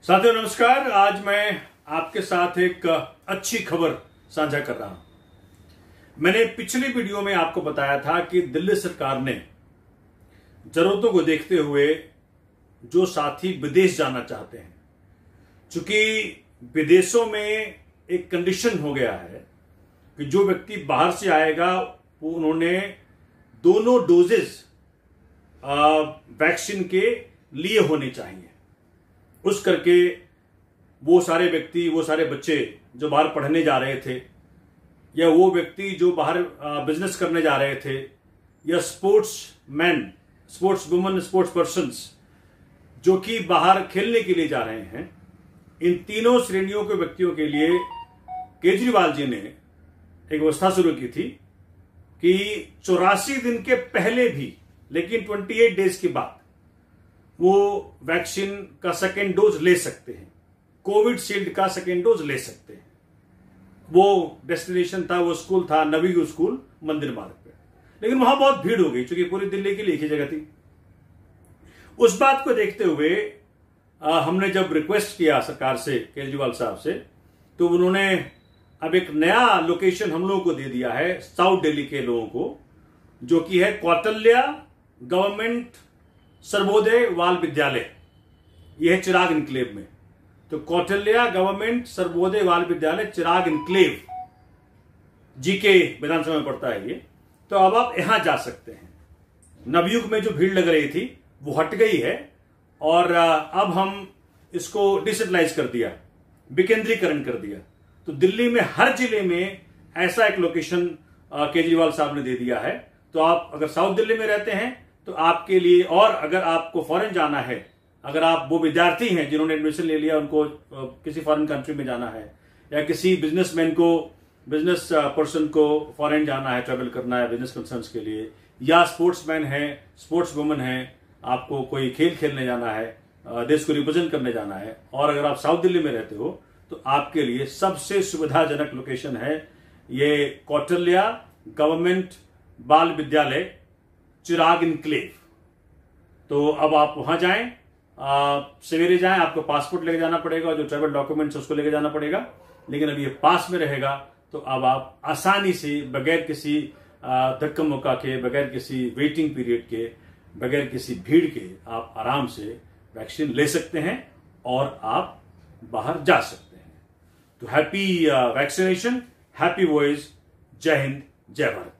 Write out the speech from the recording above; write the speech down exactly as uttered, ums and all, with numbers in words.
साथियों नमस्कार। आज मैं आपके साथ एक अच्छी खबर साझा कर रहा हूं। मैंने पिछली वीडियो में आपको बताया था कि दिल्ली सरकार ने जरूरतों को देखते हुए जो साथी विदेश जाना चाहते हैं, चूंकि विदेशों में एक कंडीशन हो गया है कि जो व्यक्ति बाहर से आएगा वो उन्होंने दोनों डोजेस वैक्सीन के लिए होने चाहिए। उस करके वो सारे व्यक्ति, वो सारे बच्चे जो बाहर पढ़ने जा रहे थे, या वो व्यक्ति जो बाहर बिजनेस करने जा रहे थे, या sports man, sports woman, sports persons जो कि बाहर खेलने के लिए जा रहे हैं, इन तीनों श्रेणियों के व्यक्तियों के लिए केजरीवाल जी ने एक व्यवस्था शुरू की थी कि चौरासी दिन के पहले भी, लेकिन अट्ठाईस डेज के बाद वो वैक्सीन का सेकेंड डोज ले सकते हैं, कोविड शील्ड का सेकेंड डोज ले सकते हैं। वो डेस्टिनेशन था, वो स्कूल था नवयुग स्कूल, मंदिर मार्ग पे। लेकिन वहां बहुत भीड़ हो गई क्योंकि पूरी दिल्ली के लिए एक ही जगह थी। उस बात को देखते हुए आ, हमने जब रिक्वेस्ट किया सरकार से, केजरीवाल साहब से, तो उन्होंने अब एक नया लोकेशन हम लोगों को दे दिया है, साउथ दिल्ली के लोगों को, जो कि है कौटिल्य गवर्नमेंट सर्वोदय बाल विद्यालय। यह है चिराग इनक्लेव में। तो कौटिल्य गवर्नमेंट सर्वोदय बाल विद्यालय चिराग इनक्लेव, जीके विधानसभा में पड़ता है ये। तो अब आप यहां जा सकते हैं। नवयुग में जो भीड़ लग रही थी वो हट गई है और अब हम इसको डिसेंट्रलाइज कर दिया, विकेंद्रीकरण कर दिया। तो दिल्ली में हर जिले में ऐसा एक लोकेशन केजरीवाल साहब ने दे दिया है। तो आप अगर साउथ दिल्ली में रहते हैं तो आपके लिए, और अगर आपको फॉरेन जाना है, अगर आप वो विद्यार्थी हैं जिन्होंने एडमिशन ले लिया, उनको किसी फॉरेन कंट्री में जाना है, या किसी बिजनेसमैन को, बिजनेस पर्सन को फॉरेन जाना है, ट्रैवल करना है बिजनेस कंसर्न्स के लिए, या स्पोर्ट्समैन है, स्पोर्ट्स वुमन है, आपको कोई खेल खेलने जाना है, देश को रिप्रेजेंट करने जाना है, और अगर आप साउथ दिल्ली में रहते हो तो आपके लिए सबसे सुविधाजनक लोकेशन है ये कौटिल्य गवर्नमेंट बाल विद्यालय चिराग इनक्लेव। तो अब आप वहां जाएं, सवेरे जाएं, आपको पासपोर्ट लेके जाना पड़ेगा, जो ट्रैवल डॉक्यूमेंट्स उसको लेके जाना पड़ेगा, लेकिन अब ये पास में रहेगा। तो अब आप आसानी से, बगैर किसी धक्का मुक्का के, बगैर किसी वेटिंग पीरियड के, बगैर किसी भीड़ के, आप आराम से वैक्सीन ले सकते हैं और आप बाहर जा सकते हैं। तो हैप्पी वैक्सीनेशन, हैप्पी वॉइस। जय हिंद, जय भारत।